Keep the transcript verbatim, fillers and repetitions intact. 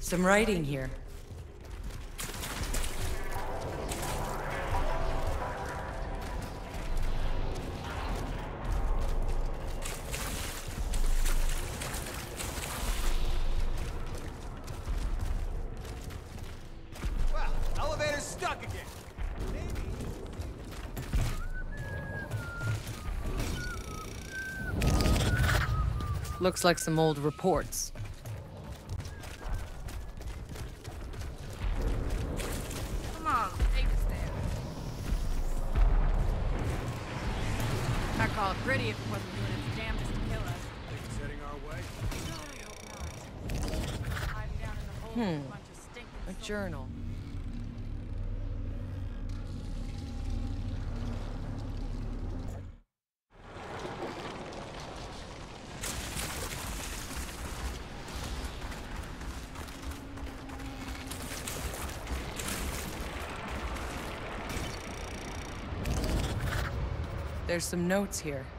Some writing here. Well, elevator's stuck again. Looks like some old reports. Come on, take us there. I'd call it pretty if it wasn't doing its damnedest to kill us. Things heading our way? God, I hope not. Hiding down in the hole with a bunch of stinking A souls. journal. There's some notes here.